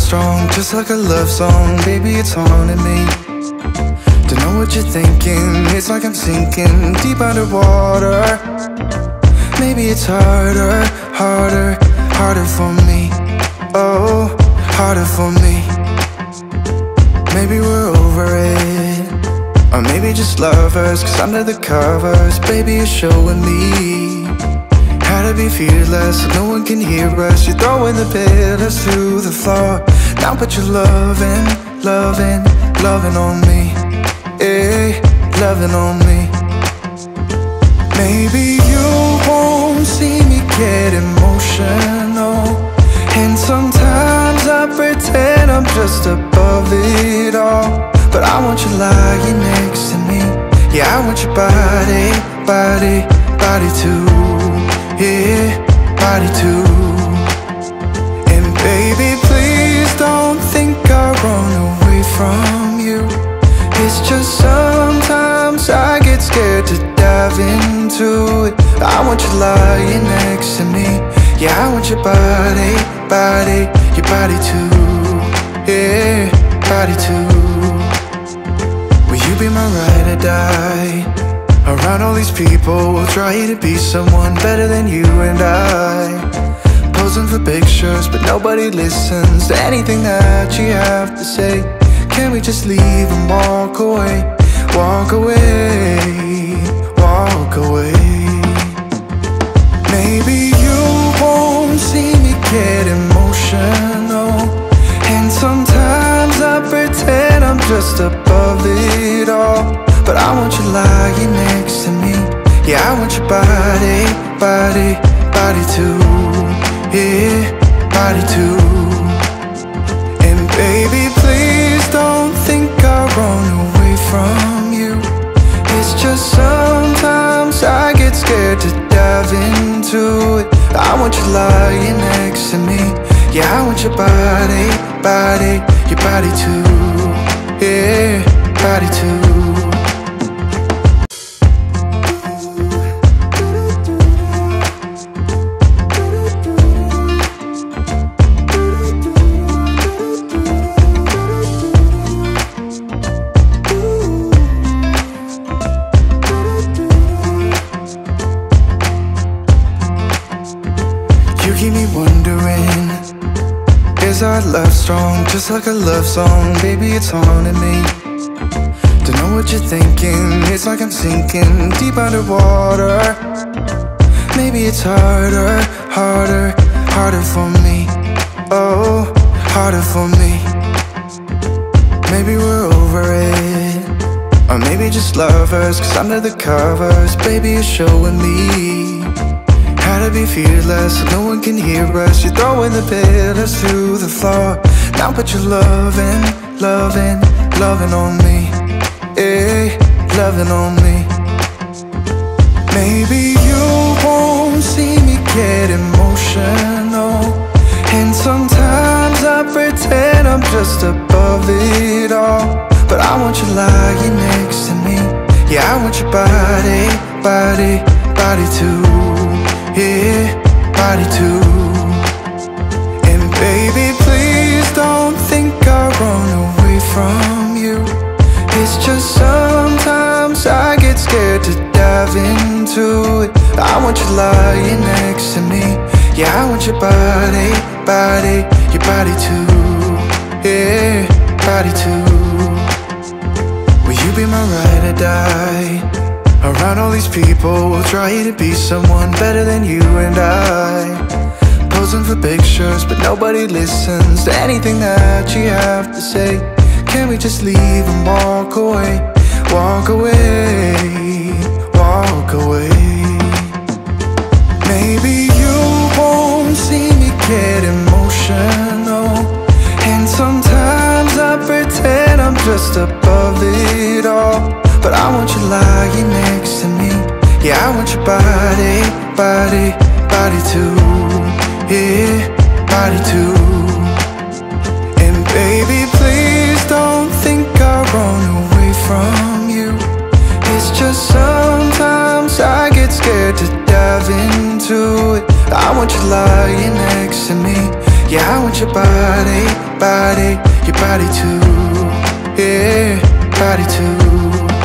strong, just like a love song. Baby, it's haunting me. Don't know what you're thinking. It's like I'm sinking deep underwater. Maybe it's harder, harder, harder for me. Oh, harder for me. Maybe we're over it, or maybe just lovers. Cause under the covers, baby, you're showing me how to be fearless so no one can hear us. You're throwing the pillars through the floor. Now put your loving, loving, loving on me. Eh, loving on me. Maybe you won't see me get emotional, and sometimes I pretend I'm just above it all. But I want you lying next to me. Yeah, I want your body, body, body too. Yeah, body too. And baby, please don't think I run away from you. It's just sometimes I get scared to dive into it. I want you lying next to me. Yeah, I want your body, body, your body too. Yeah, body too. Will you be my ride or die? Around all these people, we'll try to be someone better than you and I. Posing for pictures, but nobody listens to anything that you have to say. Can we just leave and walk away? Walk away, walk away. Maybe you won't see me get emotional, and sometimes I pretend I'm just above it all. But I want you lying next to me. Yeah, I want your body, body, body too. Yeah, body too. And baby, please don't think I run away from you. It's just sometimes I get scared to dive into it. I want you lying next to me. Yeah, I want your body, body, your body too. Yeah, body too. Is our love strong, just like a love song? Baby, it's haunting me. Don't know what you're thinking. It's like I'm sinking deep underwater. Maybe it's harder, harder, harder for me. Oh, harder for me. Maybe we're over it, or maybe just lovers. Cause under the covers, baby, you're showing me how to be fearless so no one can hear us. You're throwing the pillars through the floor. Now put your loving, loving, loving on me. Eh, loving on me. Maybe you won't see me get emotional, and sometimes I pretend I'm just above it all. But I want you lying next to me. Yeah, I want your body, body, body too. Yeah, body too. And baby, please don't think I run away from you. It's just sometimes I get scared to dive into it. I want you lying next to me. Yeah, I want your body, body, your body too. Yeah, body too. Will you be my ride or die? Around all these people, we'll try to be someone better than you and I. Posing for pictures, but nobody listens to anything that you have to say. Can we just leave and walk away? Walk away, walk away. Maybe you won't see me get emotional, and sometimes I pretend I'm just above it all. But I want you lying next to me. Yeah, I want your body, body, body too. Yeah, body too. And baby, please don't think I run away from you. It's just sometimes I get scared to dive into it. I want you lying next to me. Yeah, I want your body, body, your body too. Yeah, body too.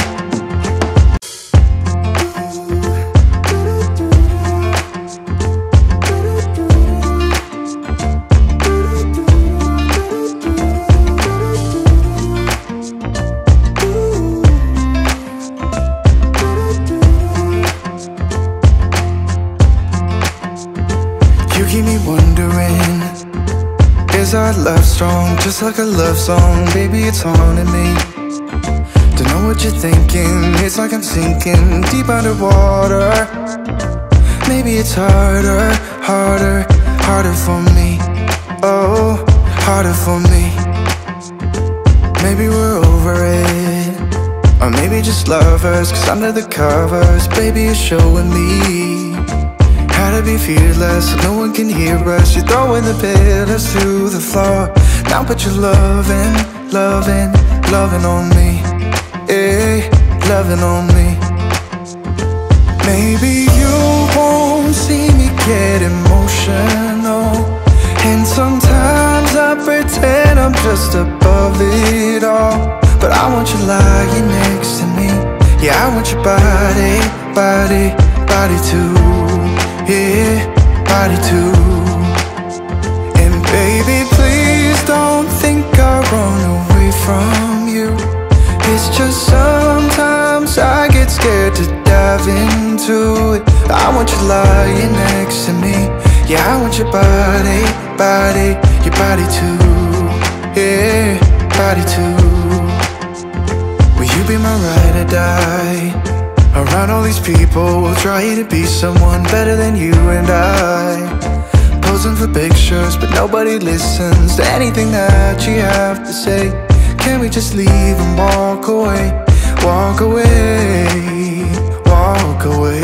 You keep me wondering, is our love strong? Just like a love song, baby, it's haunting me. Don't know what you're thinking, it's like I'm sinking deep underwater. Maybe it's harder, harder, harder for me. Oh, harder for me. Maybe we're over it, or maybe just lovers, cause under the covers, baby, you're showing me how to be fearless, so no one can hear us. You're throwing the pillars through the floor. Now put your loving, loving, loving on me. Yeah, loving on me. Maybe you won't see me get emotional, and sometimes I pretend I'm just above it all. But I want you lying next to me. Yeah, I want your body, body, body too. Yeah, body too. And baby, please don't think I run away from you. It's just sometimes I get scared to dive into it. I want you lying next to me. Yeah, I want your body, body, your body too. Yeah, body too. Will you be my ride or die? Around all these people, we'll try to be someone better than you and I. Posing for pictures, but nobody listens to anything that you have to say. Can we just leave and walk away? Walk away, walk away.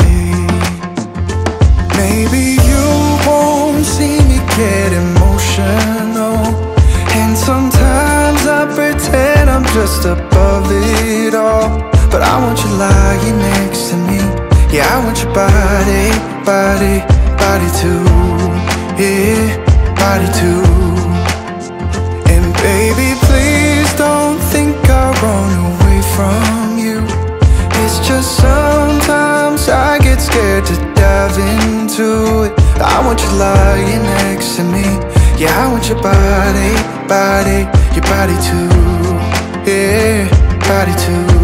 Maybe you won't see me get emotional, and sometimes I pretend I'm just above it all. But I want you lying next to me. Yeah, I want your body, body, body too. Yeah, body too. And baby, please don't think I run away from you. It's just sometimes I get scared to dive into it. I want you lying next to me. Yeah, I want your body, body, your body too. Yeah, body too.